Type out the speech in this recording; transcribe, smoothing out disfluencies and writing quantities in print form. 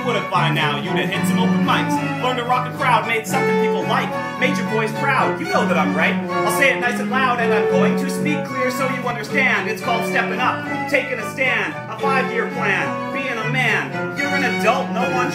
put it by now. You'd have hit some open mics, learned to rock a crowd, made something people like, made your boys proud. You know that I'm right. I'll say it nice and loud, and I'm going to speak clear so you understand. It's called stepping up, taking a stand, a 5-year plan, being a man. You're an adult, no one